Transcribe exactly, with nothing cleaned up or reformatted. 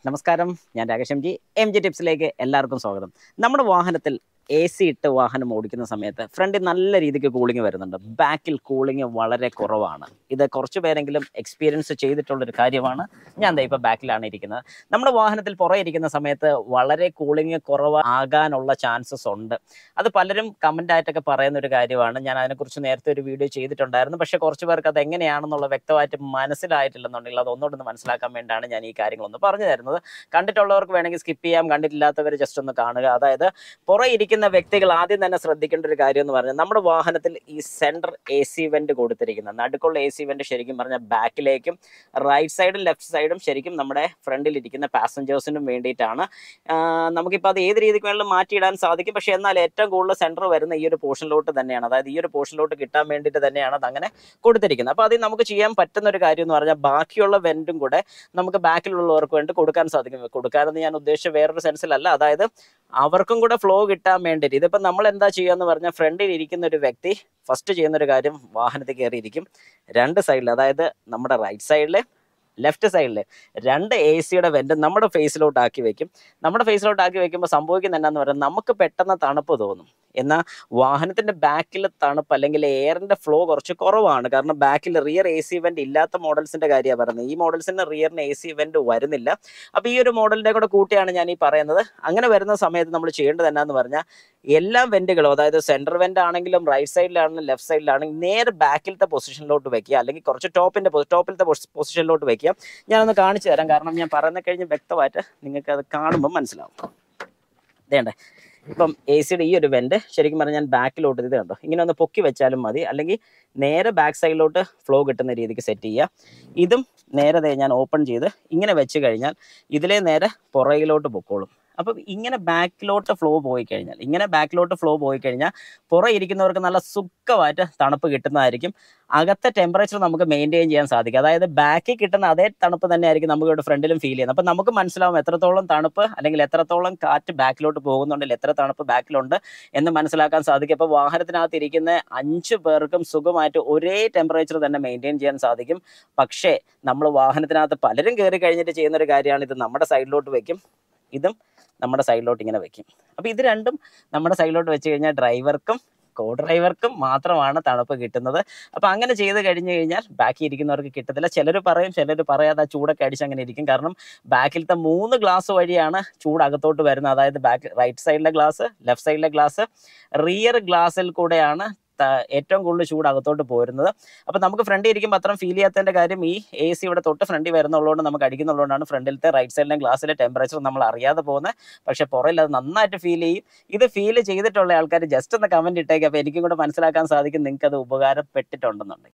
നമസ്കാരം, ഞാൻ Rakesh M G M G ടിപ്സിലേക്ക് എല്ലാവർക്കും സ്വാഗതം. നമ്മുടെ വാഹനത്തിൽ എ സി ഇട്ട് വാഹനം ഓടിക്കുന്ന സമയത്ത് ഫ്രണ്ടിൽ നല്ല രീതിക്ക് കൂളിംഗ് വരുന്നുണ്ട്, ബാക്കിൽ കൂളിംഗ് വളരെ കുറവാണ്. ഇത് കുറച്ച് പേരെങ്കിലും എക്സ്പീരിയൻസ് ചെയ്തിട്ടുള്ളൊരു കാര്യമാണ്. ഞാൻ ദേ ഇപ്പോൾ ബാക്കിലാണ് ഇരിക്കുന്നത്. നമ്മുടെ വാഹനത്തിൽ പുറകെ ഇരിക്കുന്ന സമയത്ത് വളരെ കൂളിംഗ് കുറവ് ആകാനുള്ള ചാൻസസ് ഉണ്ട്. അത് പലരും കമൻ്റ് ആയിട്ടൊക്കെ പറയുന്ന ഒരു കാര്യമാണ്. ഞാൻ അതിനെക്കുറിച്ച് നേരത്തെ ഒരു വീഡിയോ ചെയ്തിട്ടുണ്ടായിരുന്നു. പക്ഷേ കുറച്ച് പേർക്ക് അത് എങ്ങനെയാണെന്നുള്ള വ്യക്തമായിട്ട് മനസ്സിലായിട്ടില്ലെന്നുണ്ടെങ്കിൽ അത് ഒന്നുകൂടെ മനസ്സിലാക്കാൻ വേണ്ടിയാണ് ഞാൻ ഈ കാര്യങ്ങളൊന്ന് പറഞ്ഞു തരുന്നത്. കണ്ടിട്ടുള്ളവർക്ക് വേണമെങ്കിൽ സ്കിപ്പ് ചെയ്യാം, കണ്ടിട്ടില്ലാത്തവർ ജസ്റ്റ് ഒന്ന് കാണുക. അതായത് പുറകെ ഇരിക്കുന്ന വ്യക്തികൾ ആദ്യം തന്നെ ശ്രദ്ധിക്കേണ്ട ഒരു കാര്യം എന്ന് പറഞ്ഞാൽ, നമ്മുടെ വാഹനത്തിൽ ഈ സെൻട്രൽ എ സി വെന്റ് കൊടുത്തിരിക്കുന്ന നടുക്കുള്ള എ സി വെന്റ് ശരിക്കും പറഞ്ഞാൽ ബാക്കിലേക്കും റൈറ്റ് സൈഡും ലെഫ്റ്റ് സൈഡും ശരിക്കും നമ്മുടെ ഫ്രണ്ടിൽ ഇരിക്കുന്ന പാസഞ്ചേഴ്സിനും വേണ്ടിയിട്ടാണ്. നമുക്കിപ്പോൾ അത് ഏത് രീതിക്ക് വേണമെങ്കിലും മാറ്റിയിടാൻ സാധിക്കും. പക്ഷേ എന്നാൽ ഏറ്റവും കൂടുതൽ സെൻറ്റർ വരുന്ന ഈ ഒരു പോർഷനിലോട്ട് തന്നെയാണ്. അതായത് ഈ ഒരു പോർഷനിലോട്ട് കിട്ടാൻ വേണ്ടിയിട്ട് തന്നെയാണ് അത് അങ്ങനെ കൊടുത്തിരിക്കുന്നത്. അപ്പോൾ അതിൽ നമുക്ക് ചെയ്യാൻ പറ്റുന്ന ഒരു കാര്യം എന്ന് പറഞ്ഞാൽ, ബാക്കിയുള്ള വെന്റും കൂടെ നമുക്ക് ബാക്കിലുള്ളവർക്ക് വേണ്ടി കൊടുക്കാൻ സാധിക്കും. കൊടുക്കാനെന്ന് ഞാൻ ഉദ്ദേശിച്ച വേറൊരു സെൻസിലല്ല, അതായത് അവർക്കും കൂടെ ഫ്ലോ കിട്ടാൻ വേണ്ടിയിട്ട്. ഇതിപ്പോൾ നമ്മൾ എന്താ ചെയ്യുക എന്ന് പറഞ്ഞാൽ, ഫ്രണ്ടിൽ ഇരിക്കുന്ന ഒരു വ്യക്തി ഫസ്റ്റ് ചെയ്യുന്നൊരു കാര്യം, വാഹനത്തിൽ കയറിയിരിക്കും. രണ്ട് സൈഡിൽ, അതായത് നമ്മുടെ റൈറ്റ് സൈഡിൽ ലെഫ്റ്റ് സൈഡിൽ രണ്ട് എ സിയുടെ വെന്റ് നമ്മുടെ ഫേസിലോട്ട് ആക്കി വെക്കും. നമ്മുടെ ഫേസിലോട്ട് ആക്കി വെക്കുമ്പോൾ സംഭവിക്കുന്ന എന്താന്ന് പറഞ്ഞാൽ, നമുക്ക് പെട്ടെന്ന് തണുപ്പ് തോന്നും. എന്നാൽ വാഹനത്തിൻ്റെ ബാക്കിൽ തണുപ്പ് അല്ലെങ്കിൽ എയറിൻ്റെ ഫ്ലോ കുറച്ച് കുറവാണ്. കാരണം ബാക്കിൽ റിയർ എ സി വെന്റ് ഇല്ലാത്ത മോഡൽസിൻ്റെ കാര്യമാണ് പറയുന്നത്. ഈ മോഡൽസിൻ്റെ റിയറിന് എ സി വെന്റ് വരുന്നില്ല. അപ്പോൾ ഈ ഒരു മോഡലിൻ്റെ കൂടെ കൂട്ടിയാണ് ഞാൻ ഈ പറയുന്നത്. അങ്ങനെ വരുന്ന സമയത്ത് നമ്മൾ ചെയ്യേണ്ടത് എന്നാന്ന് പറഞ്ഞാൽ, എല്ലാ വെന്റുകളും, അതായത് സെൻട്രൽ വെന്റ് ആണെങ്കിലും റൈറ്റ് സൈഡിലാണെങ്കിലും ലെഫ്റ്റ് സൈഡിലാണെങ്കിലും നേരെ ബാക്കിലത്തെ പൊസിഷനിലോട്ട് വെക്കുക, അല്ലെങ്കിൽ കുറച്ച് ടോപ്പിൻ്റെ ടോപ്പിലത്തെ പൊസിഷനിലോട്ട് വെക്കുക. ഞാനൊന്ന് കാണിച്ചു തരാം, കാരണം ഞാൻ പറയുന്ന കഴിഞ്ഞ് വ്യക്തമായിട്ട് നിങ്ങൾക്ക് അത് കാണുമ്പോൾ മനസ്സിലാവും. വേണ്ടേ, ഇപ്പം എ സിയുടെ ഈ ഒരു വെന്റ് ശരിക്കും പറഞ്ഞാൽ ഞാൻ ബാക്കിലോട്ട് ഇത് കണ്ടോ, ഇങ്ങനെ ഒന്ന് പൊക്കി വെച്ചാലും മതി, അല്ലെങ്കിൽ നേരെ ബാക്ക് സൈഡിലോട്ട് ഫ്ലോ കിട്ടുന്ന രീതിക്ക് സെറ്റ് ചെയ്യുക. ഇതും നേരെ ഞാൻ ഓപ്പൺ ചെയ്ത് ഇങ്ങനെ വെച്ച് കഴിഞ്ഞാൽ ഇതിലേ നേരെ പുറകിലോട്ട് പൊക്കോളും. അപ്പം ഇങ്ങനെ ബാക്കിലോട്ട് ഫ്ലോ പോയി കഴിഞ്ഞാൽ ഇങ്ങനെ ബാക്കിലോട്ട് ഫ്ലോ പോയി കഴിഞ്ഞാൽ പുറകെ ഇരിക്കുന്നവർക്ക് നല്ല സുഖമായിട്ട് തണുപ്പ് കിട്ടുന്നതായിരിക്കും. അകത്തെ ടെമ്പറേച്ചർ നമുക്ക് മെയിൻറ്റെയിൻ ചെയ്യാൻ സാധിക്കും. അതായത് ബാക്കിൽ കിട്ടുന്ന അതേ തണുപ്പ് തന്നെ ആയിരിക്കും നമുക്ക് ഇവിടെ ഫ്രണ്ടിലും ഫീൽ ചെയ്യുന്നത്. അപ്പം നമുക്ക് മനസ്സിലാവും എത്രത്തോളം തണുപ്പ് അല്ലെങ്കിൽ എത്രത്തോളം കാറ്റ് ബാക്കിലോട്ട് പോകുന്നുണ്ടെങ്കിൽ എത്ര തണുപ്പ് ബാക്കിലുണ്ട് എന്ന് മനസ്സിലാക്കാൻ സാധിക്കും. അപ്പോൾ വാഹനത്തിനകത്ത് ഇരിക്കുന്ന അഞ്ച് പേർക്കും സുഖമായിട്ട് ഒരേ ടെമ്പറേച്ചർ തന്നെ മെയിൻറ്റെയിൻ ചെയ്യാൻ സാധിക്കും. പക്ഷേ നമ്മൾ വാഹനത്തിനകത്ത് പലരും കയറി കഴിഞ്ഞിട്ട് ചെയ്യുന്നൊരു കാര്യമാണ്, ഇത് നമ്മുടെ സൈഡിലോട്ട് വയ്ക്കും, ഇതും നമ്മുടെ സൈഡിലോട്ട് ഇങ്ങനെ വെക്കും. അപ്പോൾ ഇത് രണ്ടും നമ്മുടെ സൈഡിലോട്ട് വെച്ച് കഴിഞ്ഞാൽ ഡ്രൈവർക്കും കോ ഡ്രൈവർക്കും മാത്രമാണ് തണുപ്പ് കിട്ടുന്നത്. അപ്പോൾ അങ്ങനെ ചെയ്ത് കഴിഞ്ഞ് കഴിഞ്ഞാൽ ബാക്കി ഇരിക്കുന്നവർക്ക് കിട്ടത്തില്ല. ചിലർ പറയും, ചിലർ പറയാതെ ചൂടൊക്കെ അടിച്ച് അങ്ങനെ ഇരിക്കും. കാരണം ബാക്കിലത്തെ മൂന്ന് ഗ്ലാസ് വഴിയാണ് ചൂട് അകത്തോട്ട് വരുന്നത്. അതായത് ബാക്ക് റൈറ്റ് സൈഡിലെ ഗ്ലാസ്, ലെഫ്റ്റ് സൈഡിലെ ഗ്ലാസ്, റിയർ ഗ്ലാസ്സിൽ കൂടെയാണ് ഏറ്റവും കൂടുതൽ ചൂട് അകത്തോട്ട് പോരുന്നത്. അപ്പോൾ നമുക്ക് ഫ്രണ്ടിൽ ഇരിക്കുമ്പോൾ അത്രയും ഫീൽ ചെയ്യാത്തതിൻ്റെ കാര്യം, ഈ എ സി ഇവിടെ തൊട്ട് ഫ്രണ്ടിൽ വരുന്നുള്ളതുകൊണ്ട് നമുക്ക് അടിക്കുന്നുള്ളതുകൊണ്ടാണ് ഫ്രണ്ടിലത്തെ റൈറ്റ് സൈഡിലെ ഗ്ലാസ്സിലെ ടെമ്പറേച്ചർ നമ്മൾ അറിയാതെ പോകുന്നത്. പക്ഷേ പുറകിൽ അത് നന്നായിട്ട് ഫീൽ ചെയ്യും. ഇത് ഫീൽ ചെയ്തിട്ടുള്ള ആൾക്കാർ ജസ്റ്റ് ഒന്ന് കമൻറ്റ് ഇട്ടേക്ക്. അപ്പോൾ എനിക്കും കൂടെ മനസ്സിലാക്കാൻ സാധിക്കും നിങ്ങൾക്ക് അത് ഉപകാരപ്പെട്ടിട്ടുണ്ടെന്നുണ്ടെങ്കിൽ.